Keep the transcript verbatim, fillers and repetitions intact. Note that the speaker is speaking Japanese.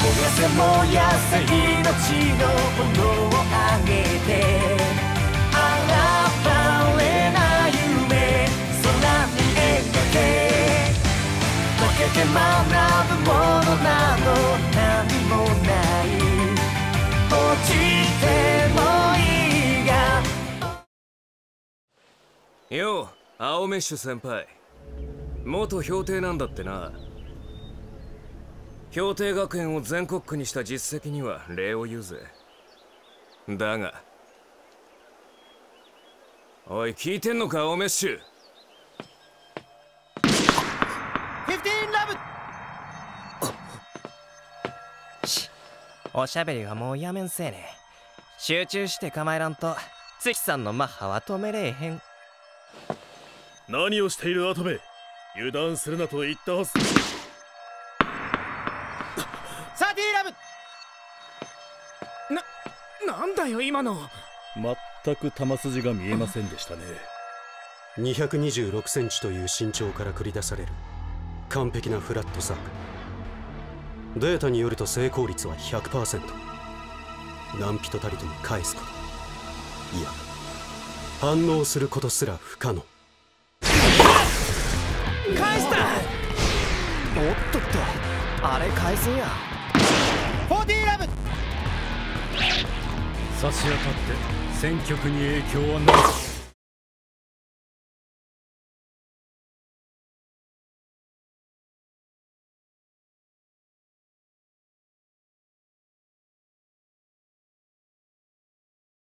やせ燃やせ命の炎をあげて現れない夢空に描け負けて学ぶものなど何もない落ちてもいいがよう青メッシュ先輩元氷帝なんだってな。氷帝学園を全国区にした実績には礼を言うぜ。だがおい聞いてんのか青メッシュ。 フィフティーンラブしおしゃべりはもうやめんせえね。集中して構えらんと月さんのマッハは止めれえへん。 何をしているアトベ、油断するなと言ったはず。 サーティーラブな、なんだよ今の。 全く球筋が見えませんでしたね。 にひゃくにじゅうろくセンチという身長から繰り出される完璧なフラットサーブ。データによると成功率は ひゃくパーセント。 何人たりとも返すこと、いや反応することすら不可能。 返した。 おっとっとあれ返せや。 フォーティーラブ差し当たって戦局に影響はない。